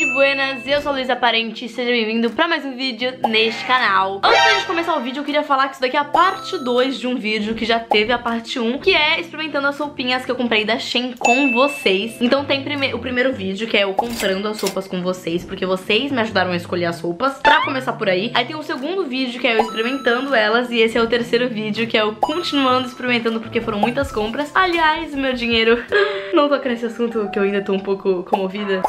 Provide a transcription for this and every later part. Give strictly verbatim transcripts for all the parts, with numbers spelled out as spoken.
buenas, eu sou a Luísa Parente e seja bem-vindo pra mais um vídeo neste canal. Antes de começar o vídeo, eu queria falar que isso daqui é a parte dois de um vídeo que já teve a parte um, que é experimentando as roupinhas que eu comprei da Shein com vocês. Então tem prime o primeiro vídeo, que é eu comprando as roupas com vocês, porque vocês me ajudaram a escolher as roupas, pra começar por aí. Aí tem o segundo vídeo, que é eu experimentando elas, e esse é o terceiro vídeo, que é eu continuando experimentando, porque foram muitas compras. Aliás, meu dinheiro... Não toca nesse assunto, que eu ainda tô um pouco comovida.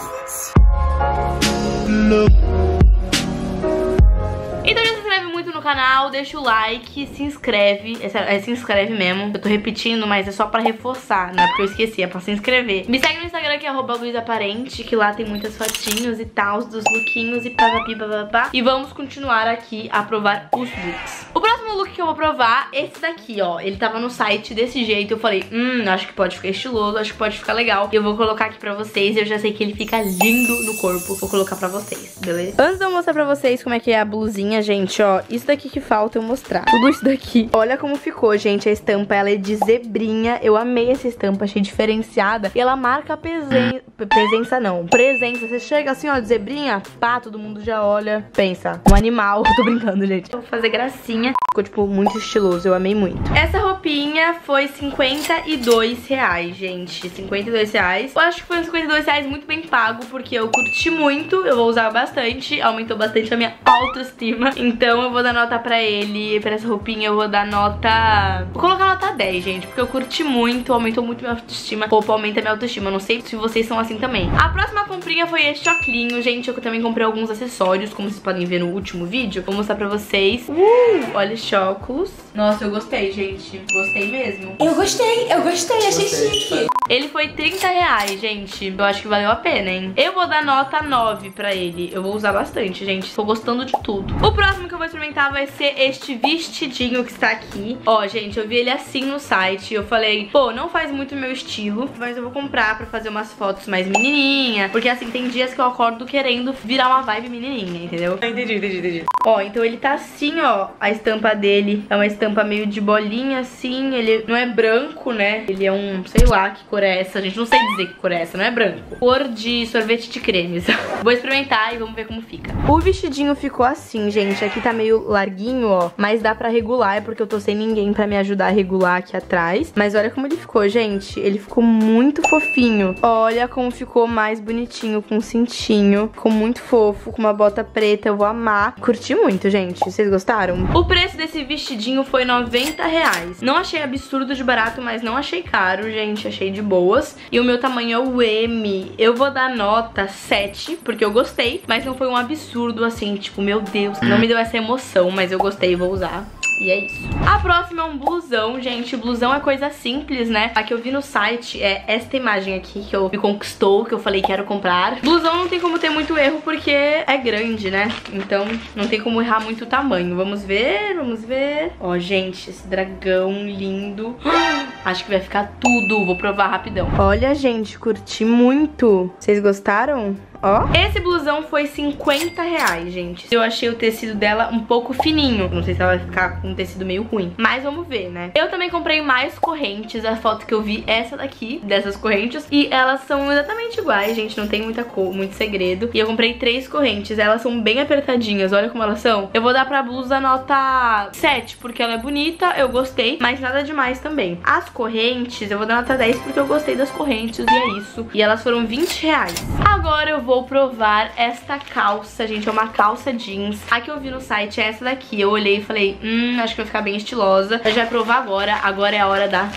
Então já se inscreve muito no canal, deixa o like, se inscreve, é, é, se inscreve mesmo. Eu tô repetindo, mas é só pra reforçar, não é porque eu esqueci, é pra se inscrever. Me segue no Instagram, que é arroba Luísa Parente, que lá tem muitas fotinhos e tal, dos lookinhos e papapi, papapá. E vamos continuar aqui a provar os looks. O próximo look que eu vou provar, esse daqui, ó. Ele tava no site desse jeito, eu falei, hum, acho que pode ficar estiloso, acho que pode ficar legal. E eu vou colocar aqui pra vocês, eu já sei que ele fica lindo no corpo. Vou colocar pra vocês, beleza? Antes de eu mostrar pra vocês como é que é a blusinha, gente, ó, isso daqui que falta eu mostrar. Tudo isso daqui. Olha como ficou, gente, a estampa, ela é de zebrinha. Eu amei essa estampa, achei diferenciada. E ela marca a presen... presença, não, presença. Você chega assim, ó, de zebrinha, pá, todo mundo já olha, pensa, um animal. Tô brincando, gente. Vou fazer gracinha. Ficou, tipo, muito estiloso, eu amei muito. Essa roupinha foi cinquenta e dois reais, gente. cinquenta e dois reais. Eu acho que foi uns cinquenta e dois reais muito bem pago, porque eu curti muito, eu vou usar bastante, aumentou bastante a minha autoestima. Então eu vou dar nota pra ele, pra essa roupinha eu vou dar nota... Vou colocar nota dez, gente, porque eu curti muito, aumentou muito minha autoestima. Roupa aumenta minha autoestima, eu não sei se vocês são assim também. A próxima comprinha foi esse choclinho, gente. Eu também comprei alguns acessórios, como vocês podem ver no último vídeo. Vou mostrar pra vocês. Uh, olha esse óculos. Nossa, eu gostei, gente. Gostei mesmo. Eu gostei, eu gostei, achei chique. Ele foi trinta reais, gente. Eu acho que valeu a pena, hein? Eu vou dar nota nove pra ele. Eu vou usar bastante, gente. Tô gostando de tudo. O próximo que eu vou experimentar vai ser este vestidinho que está aqui. Ó, gente, eu vi ele assim no site. Eu falei, pô, não faz muito meu estilo, mas eu vou comprar pra fazer umas fotos mais menininha. Porque assim, tem dias que eu acordo querendo virar uma vibe menininha, entendeu? Entendi, entendi, entendi. Ó, então ele tá assim, ó. A estampa dele é uma estampa meio de bolinha, assim. Ele não é branco, né? Ele é um, sei lá que cor é essa. A gente não sei dizer que cor é essa, não é branco. Cor de sorvete de cremes. Vou experimentar e vamos ver como fica. O vestidinho ficou assim, gente. Aqui tá meio larguinho, ó. Mas dá pra regular, é porque eu tô sem ninguém pra me ajudar a regular aqui atrás. Mas olha como ele ficou, gente. Ele ficou muito fofinho. Olha como ficou mais bonitinho, com um cintinho. Ficou muito fofo, com uma bota preta. Eu vou amar. Curti muito, gente. Vocês gostaram? O preço desse vestidinho foi noventa reais. Não achei absurdo de barato, mas não achei caro, gente. Achei de boas. E o meu tamanho é o M. Eu vou dar nota sete, porque eu gostei. Mas não foi um absurdo, assim, tipo, meu Deus. Não me deu essa emoção, mas eu gostei e vou usar. E é isso. A próxima é um blusão, gente. Blusão é coisa simples, né? A que eu vi no site é esta imagem aqui que eu me conquistou, que eu falei quero comprar. Blusão não tem como ter muito erro porque é grande, né? Então não tem como errar muito o tamanho. Vamos ver, vamos ver. Ó, gente, esse dragão lindo. Acho que vai ficar tudo. Vou provar rapidão. Olha, gente, curti muito. Vocês gostaram? Ó, esse blusão foi cinquenta reais, gente. Eu achei o tecido dela um pouco fininho. Não sei se ela vai ficar com um tecido meio ruim, mas vamos ver, né? Eu também comprei mais correntes. A foto que eu vi é essa daqui, dessas correntes. E elas são exatamente iguais, gente. Não tem muita cor, muito segredo. E eu comprei três correntes. Elas são bem apertadinhas, olha como elas são. Eu vou dar pra blusa nota sete, porque ela é bonita, eu gostei, mas nada demais também. As correntes, eu vou dar nota dez, porque eu gostei das correntes e é isso. E elas foram vinte reais. Agora eu vou Vou provar esta calça, gente, é uma calça jeans. A que eu vi no site é essa daqui. Eu olhei e falei, hum, acho que vai ficar bem estilosa. A gente vai provar agora, agora é a hora da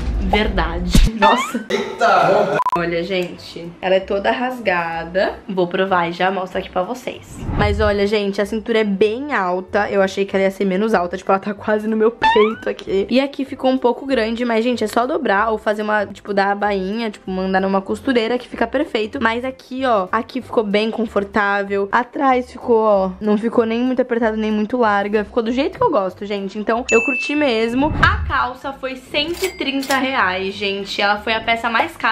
verdade. Nossa. Eita! Olha, gente, ela é toda rasgada. Vou provar e já mostro aqui pra vocês. Mas olha, gente, a cintura é bem alta. Eu achei que ela ia ser menos alta, tipo, ela tá quase no meu peito aqui. E aqui ficou um pouco grande, mas, gente, é só dobrar ou fazer uma, tipo, dar a bainha, tipo, mandar numa costureira que fica perfeito. Mas aqui, ó, aqui ficou bem confortável. Atrás ficou, ó, não ficou nem muito apertado, nem muito larga. Ficou do jeito que eu gosto, gente. Então, eu curti mesmo. A calça foi cento e trinta reais, gente. Ela foi a peça mais cara que eu comprei.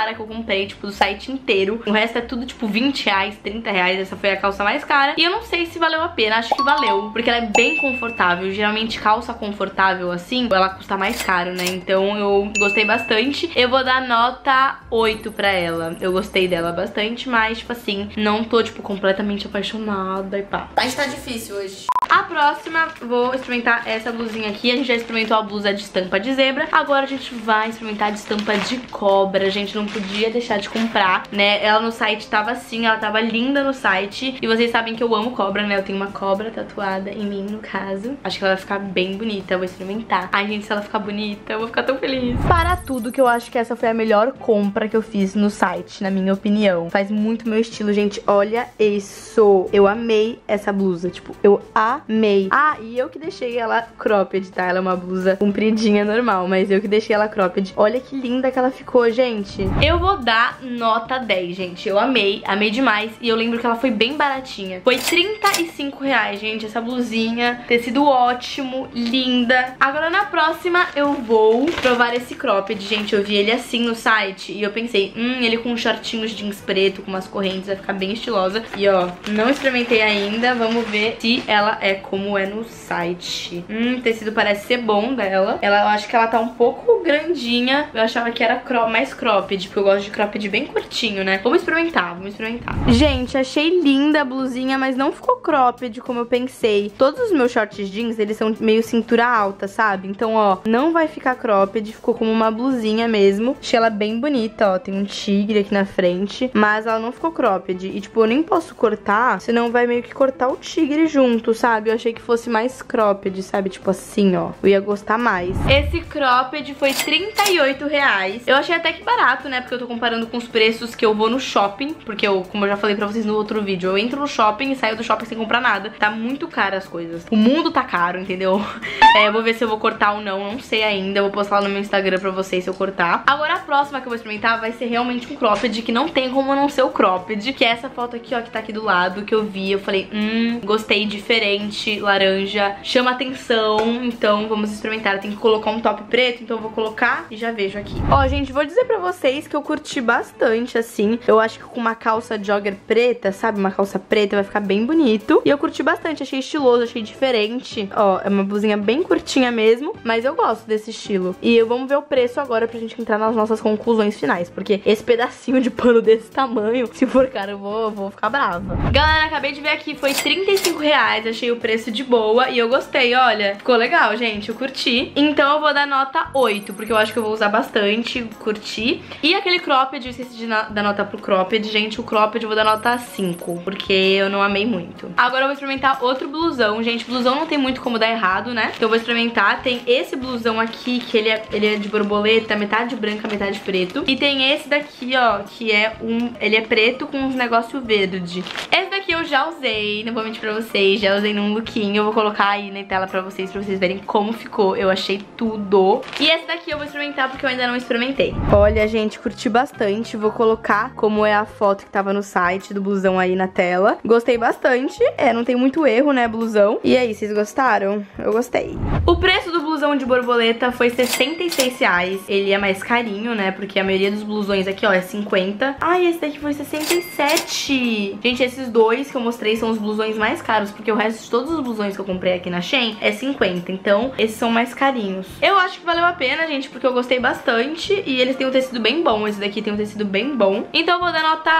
comprei, tipo, do site inteiro. O resto é tudo, tipo, vinte reais, trinta reais. Essa foi a calça mais cara. E eu não sei se valeu a pena, acho que valeu, porque ela é bem confortável. Geralmente calça confortável assim, ela custa mais caro, né? Então eu gostei bastante. Eu vou dar nota oito pra ela. Eu gostei dela bastante, mas, tipo assim, não tô, tipo, completamente apaixonada e pá. Mas tá difícil hoje. A próxima, vou experimentar essa blusinha aqui. A gente já experimentou a blusa de estampa de zebra. Agora a gente vai experimentar de estampa de cobra. A gente não podia deixar de comprar, né? Ela no site tava assim, ela tava linda no site. E vocês sabem que eu amo cobra, né? Eu tenho uma cobra tatuada em mim, no caso. Acho que ela vai ficar bem bonita, eu vou experimentar. Ai, gente, se ela ficar bonita, eu vou ficar tão feliz. Para tudo, que eu acho que essa foi a melhor compra que eu fiz no site, na minha opinião. Faz muito meu estilo, gente. Olha isso. Eu amei essa blusa, tipo, eu amei. Ah, e eu que deixei ela cropped, tá? Ela é uma blusa compridinha, normal, mas eu que deixei ela cropped. Olha que linda que ela ficou, gente. Eu vou dar nota dez, gente. Eu amei, amei demais. E eu lembro que ela foi bem baratinha. Foi trinta e cinco reais, gente, essa blusinha. Tecido ótimo, linda. Agora na próxima eu vou provar esse cropped, gente. Eu vi ele assim no site e eu pensei, hum, ele com shortinhos jeans preto, com umas correntes, vai ficar bem estilosa. E ó, não experimentei ainda. Vamos ver se ela é como é no site. Hum, o tecido parece ser bom dela. Ela, eu acho que ela tá um pouco grandinha. Eu achava que era cro mais cropped, porque eu gosto de cropped bem curtinho, né? Vamos experimentar, vamos experimentar. Gente, achei linda a blusinha, mas não ficou cropped como eu pensei. Todos os meus shorts jeans, eles são meio cintura alta, sabe? Então, ó, não vai ficar cropped, ficou como uma blusinha mesmo. Achei ela bem bonita, ó, tem um tigre aqui na frente, mas ela não ficou cropped. E, tipo, eu nem posso cortar, senão vai meio que cortar o tigre junto, sabe? Eu achei que fosse mais cropped, sabe? Tipo assim, ó, eu ia gostar mais. Esse cropped foi trinta e oito reais. Eu achei até que barato, né? Porque eu tô comparando com os preços que eu vou no shopping, porque eu, como eu já falei pra vocês no outro vídeo, eu entro no shopping e saio do shopping sem comprar nada. Tá muito caro as coisas. O mundo tá caro, entendeu? É, eu vou ver se eu vou cortar ou não, não sei ainda. Eu vou postar lá no meu Instagram pra vocês se eu cortar. Agora a próxima que eu vou experimentar vai ser realmente um cropped, que não tem como não ser o cropped, que é essa foto aqui, ó, que tá aqui do lado, que eu vi. Eu falei, hum, gostei, diferente, laranja, chama atenção. Então vamos experimentar. Eu tenho que colocar um top preto, então eu vou colocar e já vejo aqui. Ó, gente, vou dizer pra vocês que eu curti bastante, assim. Eu acho que com uma calça jogger preta, sabe? Uma calça preta vai ficar bem bonito. E eu curti bastante, achei estiloso, achei diferente. Ó, é uma blusinha bem curtinha mesmo, mas eu gosto desse estilo. E eu vamos ver o preço agora pra gente entrar nas nossas conclusões finais, porque esse pedacinho de pano desse tamanho, se for caro, eu vou, vou ficar brava. Galera, acabei de ver aqui, foi trinta e cinco reais, achei o preço de boa e eu gostei, olha. Ficou legal, gente, eu curti. Então eu vou dar nota oito, porque eu acho que eu vou usar bastante, curti. E aquele cropped, eu esqueci de dar nota pro cropped, gente, o cropped eu vou dar nota cinco, porque eu não amei muito. Agora eu vou experimentar outro blusão, gente, blusão não tem muito como dar errado, né? Então eu vou experimentar, tem esse blusão aqui, que ele é, ele é de borboleta, metade branca, metade preto. E tem esse daqui, ó, que é um, ele é preto com uns negócios verde. Esse daqui eu já usei, não vou mentir pra vocês, já usei num lookinho, eu vou colocar aí na tela pra vocês, pra vocês verem como ficou, eu achei tudo. E esse daqui eu vou experimentar porque eu ainda não experimentei. Olha, gente, curti bastante, vou colocar como é a foto que tava no site do blusão aí na tela. Gostei bastante, é, não tem muito erro, né, blusão. E aí, vocês gostaram? Eu gostei. O preço do blusão de borboleta foi sessenta e seis reais, ele é mais carinho, né, porque a maioria dos blusões aqui, ó, é cinquenta. Ai, esse daqui foi sessenta e sete. Gente, esses dois que eu mostrei são os blusões mais caros, porque o resto de todos os blusões que eu comprei aqui na Shein é cinquenta, então esses são mais carinhos. Eu acho que valeu a pena, gente, porque eu gostei bastante e eles têm um tecido bem bom, esse daqui tem um tecido bem bom. Então eu vou dar nota...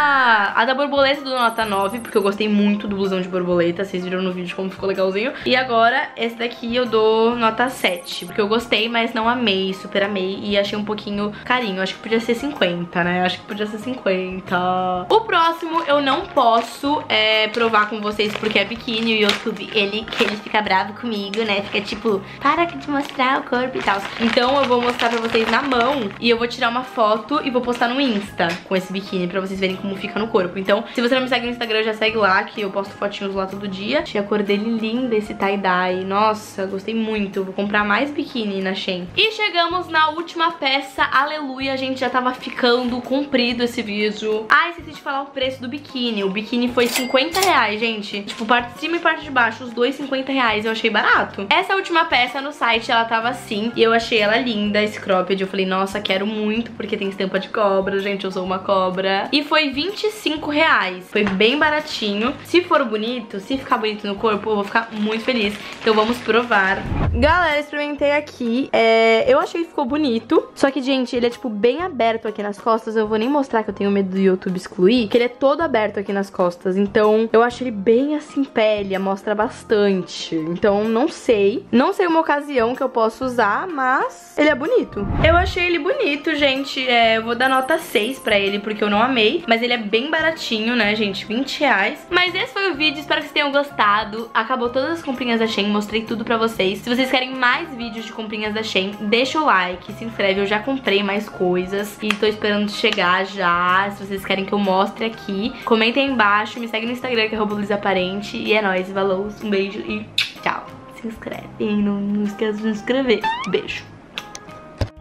A da borboleta eu dou nota nove, porque eu gostei muito do blusão de borboleta, vocês viram no vídeo como ficou legalzinho. E agora esse daqui eu dou nota sete, porque eu gostei, mas não amei, super amei e achei um pouquinho carinho. Acho que podia ser cinquenta, né? Acho que podia ser cinquenta. O próximo eu não posso é, provar com vocês porque é biquíni. O YouTube, ele, ele fica bravo comigo, né? Fica tipo, para de mostrar o corpo e tal. Então eu vou mostrar pra vocês na mão e eu vou tirar uma foto e vou postar no Insta com esse biquíni pra vocês verem como fica no corpo. Então, se você não me segue no Instagram, já segue lá, que eu posto fotinhos lá todo dia. Achei a cor dele linda, esse tie-dye. Nossa, gostei muito. Vou comprar mais biquíni na Shein. E chegamos na última peça. Aleluia, gente, já tava ficando comprido esse vídeo. Ah, esqueci de falar o preço do biquíni. O biquíni foi cinquenta reais, gente. Tipo, parte de cima e parte de baixo, os dois cinquenta reais. Eu achei barato. Essa última peça no site, ela tava assim. E eu achei ela linda, esse cropped. Eu falei, nossa, quero muito, porque tem estampa de cobra. Gente, eu sou uma cobra. E foi vinte e cinco reais. Foi bem baratinho. Se for bonito, se ficar bonito no corpo, eu vou ficar muito feliz. Então vamos provar. Galera, experimentei aqui. É, eu achei que ficou bonito. Só que, gente, ele é tipo bem aberto aqui nas costas. Eu vou nem mostrar que eu tenho medo do YouTube excluir, que ele é todo aberto aqui nas costas. Então eu acho ele bem assim pele, mostra bastante. Então não sei. Não sei uma ocasião que eu posso usar, mas ele é bonito. Eu achei ele bonito, gente. É, eu vou dar nota seis pra ele, porque eu não amei. Mas ele é bem baratinho, né, gente? vinte reais. Mas esse foi o vídeo, espero que vocês tenham gostado. Acabou todas as comprinhas da Shein, mostrei tudo pra vocês. Se vocês querem mais vídeos de comprinhas da Shein, deixa o like, se inscreve. Eu já comprei mais coisas e tô esperando chegar já. Se vocês querem que eu mostre aqui, comentem aí embaixo, me segue no Instagram, que é arroba luisaparente. E é nóis, valeu, um beijo e tchau. Se inscreve, não, não esqueça de se inscrever. Beijo.